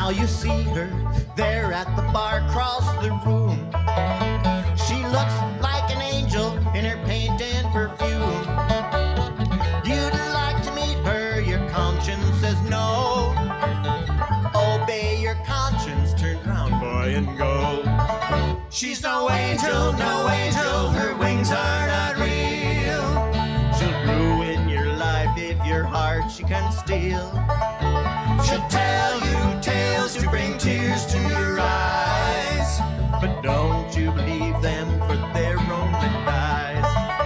Now you see her there at the bar across the room. She looks like an angel in her paint and perfume. You'd like to meet her, your conscience says no. Obey your conscience, turn round, boy, and go. She's no angel, her wings are not real. She'll ruin your life if your heart she can steal. She'll tell you tales to bring tears to your eyes, but don't you believe them, for their own lies.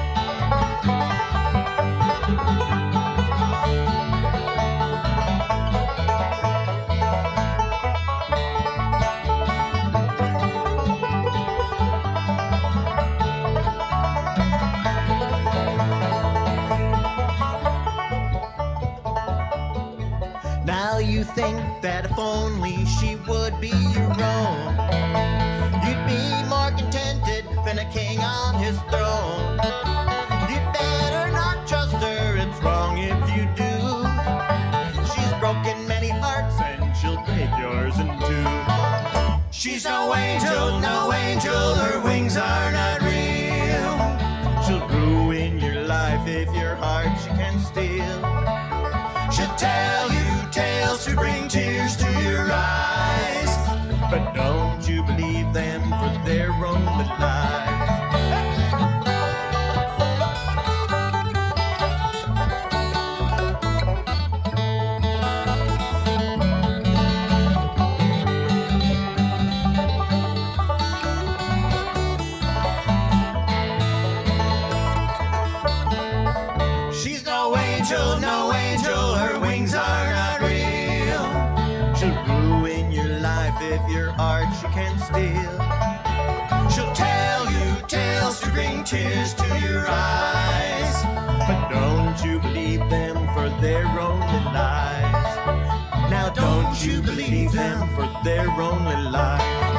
Now you think that if only she would be your own, you'd be more contented than a king on his throne. You'd better not trust her, it's wrong if you do. She's broken many hearts and she'll break yours in two. She's no angel, her wings are not real. She'll ruin your life if your heart she can steal. She'll tell you tales to bring tears to your eyes, but don't you believe them, for their own lies. She's no angel, her wings are not real. She'll ruin your life if your heart she can steal. She'll tell you tales to bring tears to your eyes, but don't you believe them, for their only lies. Now don't you believe them, for their only lies.